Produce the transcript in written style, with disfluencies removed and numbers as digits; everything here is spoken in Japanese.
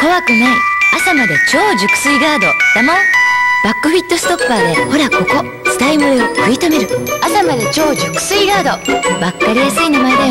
怖くない。朝まで超熟睡ガードだもん。バックフィットストッパーでほらここ、伝い漏れを食い止める。朝まで超熟睡ガード。わっかりやすい名前だよ